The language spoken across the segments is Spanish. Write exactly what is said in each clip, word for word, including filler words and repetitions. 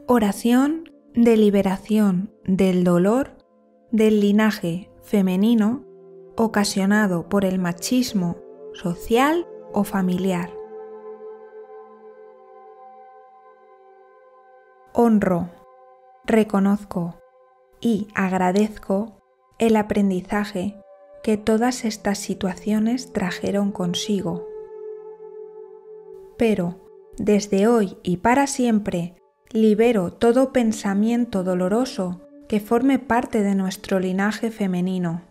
Oración de liberación del dolor del linaje femenino ocasionado por el machismo social o familiar. Honro, reconozco y agradezco el aprendizaje que todas estas situaciones trajeron consigo. Pero desde hoy y para siempre libero todo pensamiento doloroso que forme parte de nuestro linaje femenino.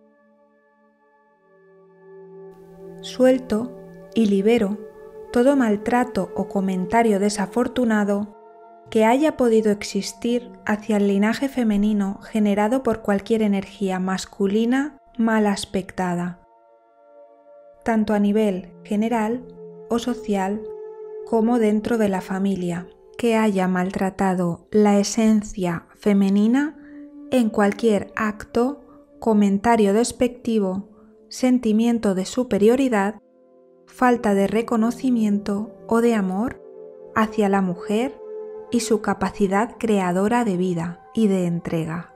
Suelto y libero todo maltrato o comentario desafortunado que haya podido existir hacia el linaje femenino generado por cualquier energía masculina mal aspectada, tanto a nivel general o social como dentro de la familia, que haya maltratado la esencia femenina en cualquier acto, comentario despectivo, sentimiento de superioridad, falta de reconocimiento o de amor hacia la mujer y su capacidad creadora de vida y de entrega.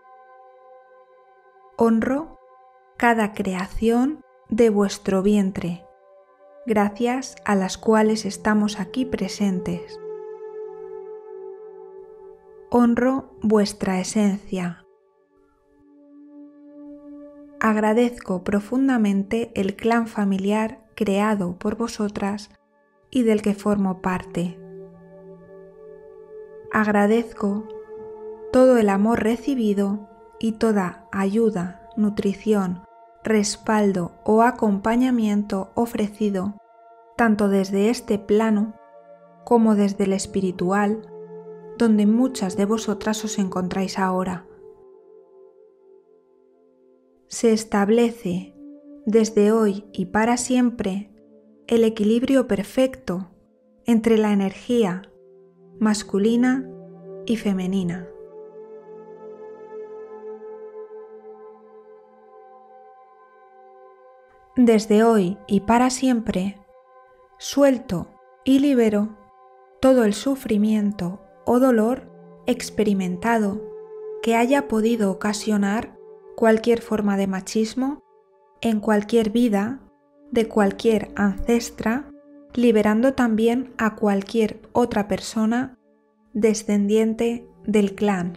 Honro cada creación de vuestro vientre, gracias a las cuales estamos aquí presentes. Honro vuestra esencia. Agradezco profundamente el clan familiar creado por vosotras y del que formo parte. Agradezco todo el amor recibido y toda ayuda, nutrición, respaldo o acompañamiento ofrecido tanto desde este plano como desde el espiritual, donde muchas de vosotras os encontráis ahora. Se establece desde hoy y para siempre el equilibrio perfecto entre la energía masculina y femenina. Desde hoy y para siempre, suelto y libero todo el sufrimiento o dolor experimentado que haya podido ocasionar cualquier forma de machismo en cualquier vida de cualquier ancestra, liberando también a cualquier otra persona descendiente del clan.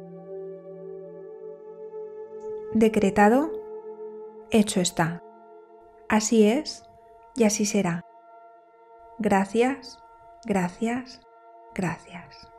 Decretado, hecho está. Así es y así será. Gracias, gracias, gracias.